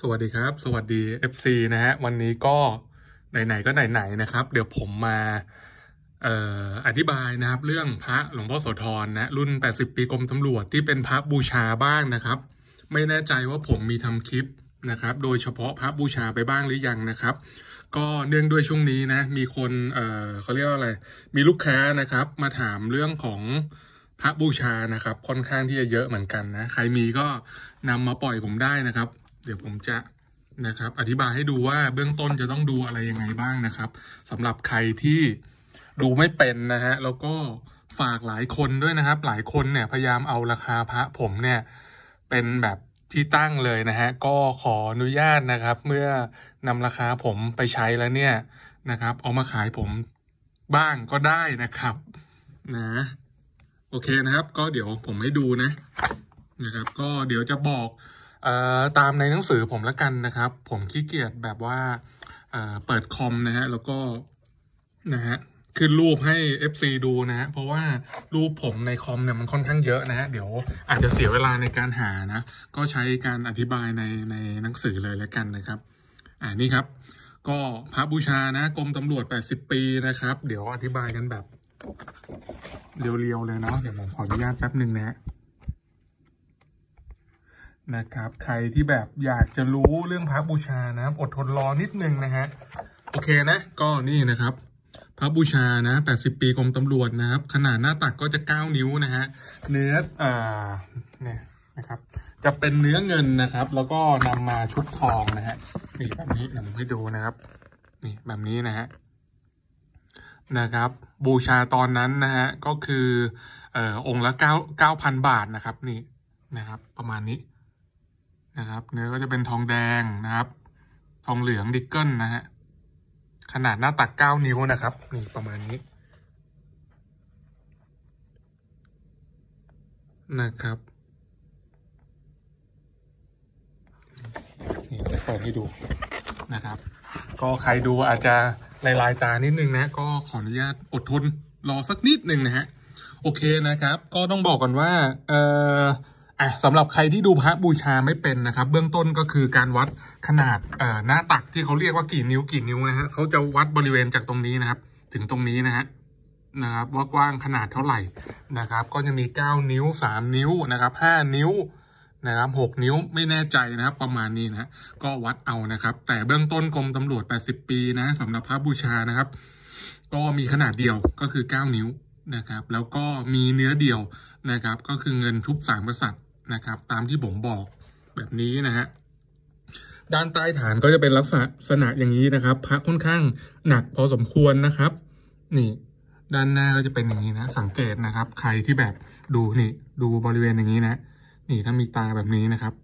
สวัสดีครับสวัสดี FC นะฮะวันนี้ก็ไหนๆก็ไหนๆนะครับเดี๋ยวผมมาอธิบายนะครับเรื่องพระหลวงพ่อโสธรนะรุ่น80ปีกรมตำรวจที่เป็นพระบูชาบ้างนะครับไม่แน่ใจว่าผมมีทำคลิปนะครับโดยเฉพาะพระบูชาไปบ้างหรือยังนะครับก็เนื่องด้วยช่วงนี้นะมีคนเขาเรียกว่าอะไรมีลูกค้านะครับมาถามเรื่องของพระบูชานะครับค่อนข้างที่จะเยอะเหมือนกันนะใครมีก็นำมาปล่อยผมได้นะครับเดี๋ยวผมจะนะครับอธิบายให้ดูว่าเบื้องต้นจะต้องดูอะไรยังไงบ้างนะครับสำหรับใครที่ดูไม่เป็นนะฮะแล้วก็ฝากหลายคนด้วยนะครับหลายคนเนี่ยพยายามเอาราคาพระผมเนี่ยเป็นแบบที่ตั้งเลยนะฮะก็ขออนุญาตนะครับเมื่อนำราคาผมไปใช้แล้วเนี่ยนะครับเอามาขายผมบ้างก็ได้นะครับนะโอเคนะครับก็เดี๋ยวผมให้ดูนะครับก็เดี๋ยวจะบอกตามในหนังสือผมละกันนะครับผมขี้เกียจแบบว่าเปิดคอมนะฮะแล้วก็นะฮะขึ้นรูปให้ FC ดูนะฮะเพราะว่ารูปผมในคอมเนี่ยมันค่อนข้างเยอะนะฮะเดี๋ยวอาจจะเสียเวลาในการหานะก็ใช้การอธิบายในหนังสือเลยละกันนะครับนี่ครับก็พระบูชานะกรมตำรวจ80ปีนะครับเดี๋ยวอธิบายกันแบบเรียวๆเลยเนาะเดี๋ยวผมขออนุญาตแป๊บหนึ่งนะครับใครที่แบบอยากจะรู้เรื่องพระบูชานะครับอดทนรอนิดนึงนะฮะโอเคนะก็นี่นะครับพระบูชานะ80ปีกรมตำรวจนะครับขนาดหน้าตักก็จะ9นิ้วนะฮะเนื้อเนี่ยนะครับจะเป็นเนื้อเงินนะครับแล้วก็นำมาชุบทองนะฮะนี่แบบนี้เดี๋ยวผมให้ดูนะครับนี่แบบนี้นะครับบูชาตอนนั้นนะฮะก็คือองค์ละ9,000 บาทนะครับนี่นะครับประมาณนี้นะครับเนื้อก็จะเป็นทองแดงนะครับทองเหลืองดิกเกิลนะฮะขนาดหน้าตัก9นิ้วนะครับนี่ประมาณนี้นะครับนี่เปิดให้ดูนะครับก็ใครดูอาจจะลายตานิดนึงนะก็ขออนุญาตอดทนรอสักนิดนึงนะฮะโอเคนะครับก็ต้องบอกก่อนว่าสำหรับใครที่ดูพระบูชาไม่เป็นนะครับเบื้องต้นก็คือการวัดขนาดหน้าตักที่เขาเรียกว่ากี่นิ้วนะฮะเขาจะวัดบริเวณจากตรงนี้นะครับถึงตรงนี้นะครับว่ากว้างขนาดเท่าไหร่นะครับก็จะมี9นิ้ว3นิ้วนะครับ5นิ้วนะครับ6นิ้วไม่แน่ใจนะครับประมาณนี้นะก็วัดเอานะครับแต่เบื้องต้นกรมตำรวจ80ปีนะสำหรับพระบูชานะครับก็มีขนาดเดียวก็คือ9นิ้วนะครับแล้วก็มีเนื้อเดียวนะครับก็คือเงินชุบ3 กษัตริย์นะครับตามที่ผมบอกแบบนี้นะฮะด้านใต้ฐานก็จะเป็นลักษณะอย่างนี้นะครับพระค่อนข้างหนักพอสมควรนะครับนี่ด้านหน้าก็จะเป็นอย่างนี้นะสังเกตนะครับใครที่แบบดูบริเวณอย่างนี้นะนี่ถ้ามีตาแบบนี้นะครับ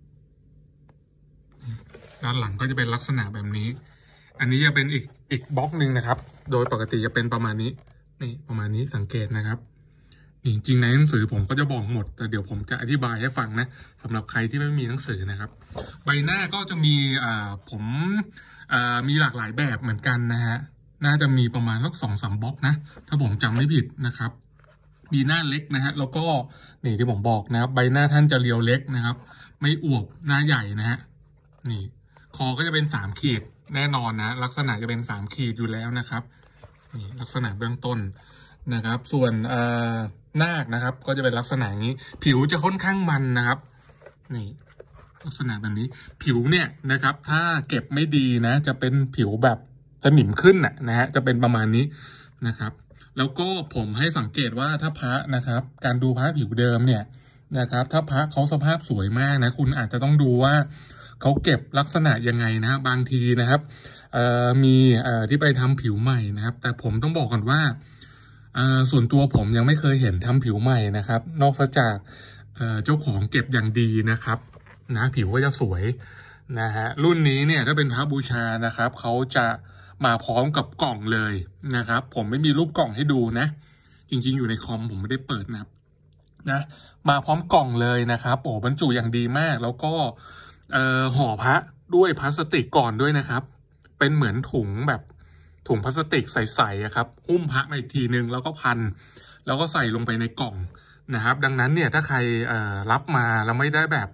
ด้านหลังก็จะเป็นลักษณะแบบนี้อันนี้จะเป็นอีกบล็อกหนึ่งนะครับโดยปกติจะเป็นประมาณนี้นี่ประมาณนี้สังเกตนะครับจริงๆในหนังสือผมก็จะบอกหมดแต่เดี๋ยวผมจะอธิบายให้ฟังนะสำหรับใครที่ไม่มีหนังสือนะครับใบหน้าก็จะมีผมมีหลากหลายแบบเหมือนกันนะฮะน่าจะมีประมาณสัก2-3 บล็อกนะถ้าผมจำไม่ผิดนะครับมีหน้าเล็กนะฮะแล้วก็นี่ที่ผมบอกนะครับใบหน้าท่านจะเรียวเล็กนะครับไม่อวบหน้าใหญ่นะฮะนี่คอก็จะเป็น3 ขีดแน่นอนนะลักษณะจะเป็น3 ขีดอยู่แล้วนะครับนี่ลักษณะเบื้องต้นนะครับส่วนนาคนะครับก็จะเป็นลักษณะนี้ผิวจะค่อนข้างมันนะครับนี่ลักษณะแบบนี้ผิวเนี่ยนะครับถ้าเก็บไม่ดีนะจะเป็นผิวแบบสนิมขึ้นนะฮะจะเป็นประมาณนี้นะครับแล้วก็ผมให้สังเกตว่าถ้าพระนะครับการดูพระผิวเดิมเนี่ยนะครับถ้าพระเขาสภาพสวยมากนะคุณอาจจะต้องดูว่าเขาเก็บลักษณะยังไงนะบางทีนะครับมีที่ไปทำผิวใหม่นะครับแต่ผมต้องบอกก่อนว่าส่วนตัวผมยังไม่เคยเห็นทำผิวใหม่นะครับนอกจากเจ้าของเก็บอย่างดีนะครับนะผิวก็จะสวยนะฮะรุ่นนี้เนี่ยถ้าเป็นพระบูชานะครับเขาจะมาพร้อมกับกล่องเลยนะครับผมไม่มีรูปกล่องให้ดูนะจริงๆอยู่ในคอมผมไม่ได้เปิดนะมาพร้อมกล่องเลยนะครับโอ้บรรจุอย่างดีมากแล้วก็ห่อพระด้วยพลาสติกก่อนด้วยนะครับเป็นเหมือนถุงแบบถุงพลาสติกใสๆครับหุ้มพระมาอีกทีนึงแล้วก็พันแล้วก็ใส่ลงไปในกล่องนะครับดังนั้นเนี่ยถ้าใครรับมาแล้วไม่ได้แบบ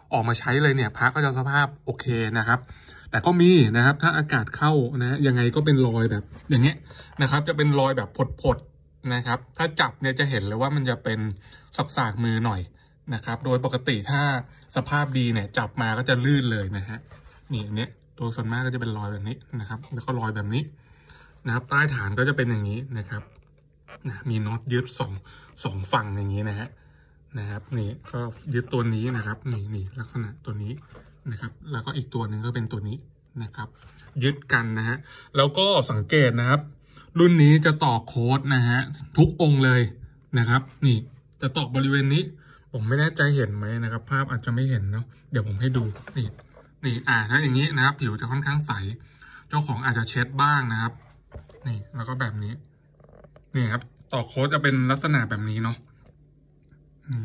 ออกมาใช้เลยเนี่ยพระก็จะสภาพโอเคนะครับแต่ก็มีนะครับถ้าอากาศเข้านะยังไงก็เป็นรอยแบบอย่างเงี้ยนะครับจะเป็นรอยแบบผดๆนะครับถ้าจับเนี่ยจะเห็นเลยว่ามันจะเป็นสากมือหน่อยนะครับโดยปกติถ้าสภาพดีเนี่ยจับมาก็จะลื่นเลยนะฮะนี่อันเนี้ยตัวส่วนมากก็จะเป็นรอยแบบนี้นะครับแล้วก็รอยแบบนี้นะครับใต้ฐานก็จะเป็นอย่างนี้นะครับมีน็อตยึดสองฝั่งอย่างนี้นะครับนี่ก็ยึดตัวนี้นะครับนี่ลักษณะตัวนี้นะครับแล้วก็อีกตัวหนึ่งก็เป็นตัวนี้นะครับยึดกันนะฮะแล้วก็สังเกตนะครับรุ่นนี้จะต่อโค้ดนะฮะทุกองค์เลยนะครับนี่จะตอกบริเวณนี้ผมไม่แน่ใจเห็นไหมนะครับภาพอาจจะไม่เห็นเนาะเดี๋ยวผมให้ดูนี่ถ้าอย่างนี้นะครับผิวจะค่อนข้างใสเจ้าของอาจจะเช็ดบ้างนะครับนี่แล้วก็แบบนี้นี่ครับต่อโค้ดจะเป็นลักษณะแบบนี้เนาะนี่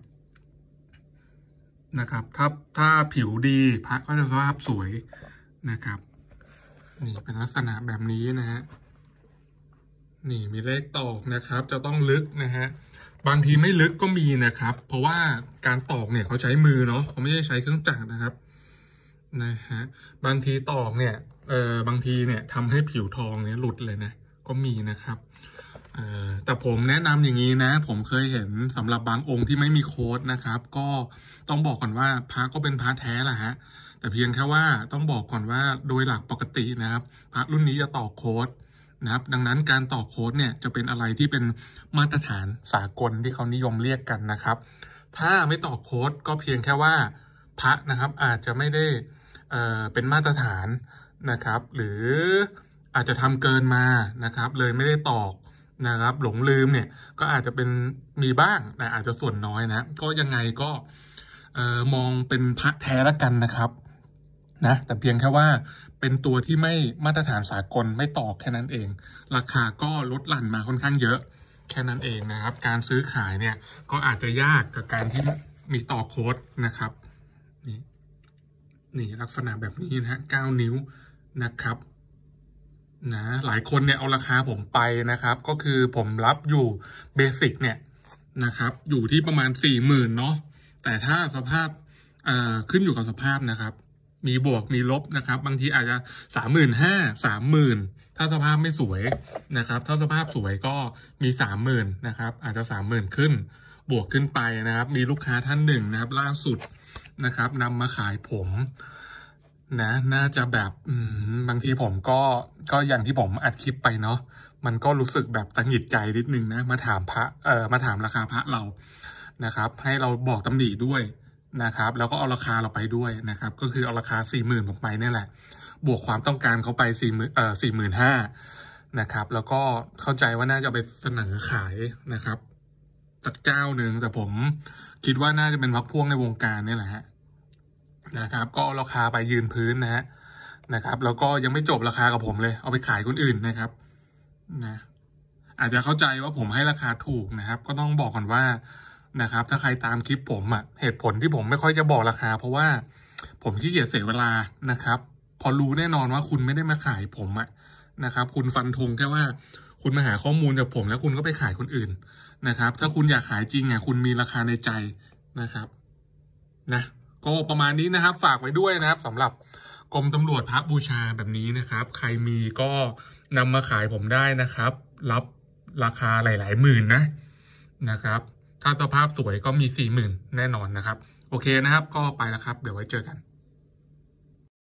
นะครับถ้าผิวดีพระก็จะสภาพสวยนะครับนี่เป็นลักษณะแบบนี้นะฮะนี่มีเลขตอกนะครับจะต้องลึกนะฮะบางทีไม่ลึกก็มีนะครับเพราะว่าการตอกเนี่ยเขาใช้มือเนาะเขาไม่ได้ใช้เครื่องจักรนะครับนะฮะบางทีตอกเนี่ยบางทีเนี่ยทำให้ผิวทองเนี่ยหลุดเลยนะก็มีนะครับแต่ผมแนะนำอย่างนี้นะผมเคยเห็นสำหรับบางองค์ที่ไม่มีโค้ดนะครับก็ต้องบอกก่อนว่าพระก็เป็นพระแท้แหละฮะแต่เพียงแค่ว่าต้องบอกก่อนว่าโดยหลักปกตินะครับพระรุ่นนี้จะต่อโค้ดนะครับดังนั้นการต่อโค้ดเนี่ยจะเป็นอะไรที่เป็นมาตรฐานสากลที่เขานิยมเรียกกันนะครับถ้าไม่ต่อโค้ดก็เพียงแค่ว่าพระนะครับอาจจะไม่ได้เป็นมาตรฐานนะครับหรืออาจจะทำเกินมานะครับเลยไม่ได้ตอกนะครับหลงลืมเนี่ยก็อาจจะเป็นมีบ้างแต่อาจจะส่วนน้อยนะก็ยังไงก็มองเป็นพระแท้ละกันนะครับนะแต่เพียงแค่ว่าเป็นตัวที่ไม่มาตรฐานสากลไม่ตอกแค่นั้นเองราคาก็ลดหลั่นมาค่อนข้างเยอะแค่นั้นเองนะครับการซื้อขายเนี่ยก็อาจจะยากกับการที่มีต่อโค้ดนะครับนี่ลักษณะแบบนี้นะฮะ9 นิ้วนะครับนะหลายคนเนี่ยเอาราคาผมไปนะครับก็คือผมรับอยู่เบสิกเนี่ยนะครับอยู่ที่ประมาณ 40,000 เนาะแต่ถ้าสภาพขึ้นอยู่กับสภาพนะครับมีบวกมีลบนะครับบางทีอาจจะ 35,000 30,000ถ้าสภาพไม่สวยนะครับถ้าสภาพสวยก็มี 30,000นะครับอาจจะ 30,000 ขึ้นบวกขึ้นไปนะครับมีลูกค้าท่านหนึ่งนะครับล่าสุดนะครับนำมาขายผมนะน่าจะแบบบางทีผมก็อย่างที่ผมอัดคลิปไปเนาะมันก็รู้สึกแบบตังหงิดใจนิดนึงนะมาถามมาถามราคาพระเรานะครับให้เราบอกตำหนิด้วยนะครับแล้วก็เอาราคาเราไปด้วยนะครับก็คือเอาราคา 40,000 ผมไปนี่แหละบวกความต้องการเขาไป 45,000นะครับแล้วก็เข้าใจว่าน่าจะไปเสนอขายนะครับจัดเจ้าหนึ่งแต่ผมคิดว่าน่าจะเป็นพรรคพวกในวงการนี่แหละฮะนะครับก็ราคาไปยืนพื้นนะครับแล้วก็ยังไม่จบราคากับผมเลยเอาไปขายคนอื่นนะครับนะอาจจะเข้าใจว่าผมให้ราคาถูกนะครับก็ต้องบอกก่อนว่านะครับถ้าใครตามคลิปผมเหตุผลที่ผมไม่ค่อยจะบอกราคาเพราะว่าผมขี้เกียจเสียเวลานะครับพอรู้แน่นอนว่าคุณไม่ได้มาขายผมนะครับคุณฟันธงแค่ว่าคุณมาหาข้อมูลจากผมแล้วคุณก็ไปขายคนอื่นนะครับถ้าคุณอยากขายจริงคุณมีราคาในใจนะครับนะก็ประมาณนี้นะครับฝากไว้ด้วยนะครับสำหรับกรมตำรวจพระบูชาแบบนี้นะครับใครมีก็นำมาขายผมได้นะครับรับราคาหลายๆหมื่นนะครับถ้าสภาพสวยก็มี 40,000 แน่นอนนะครับโอเคนะครับก็ไปแล้วครับเดี๋ยวไว้เจอกัน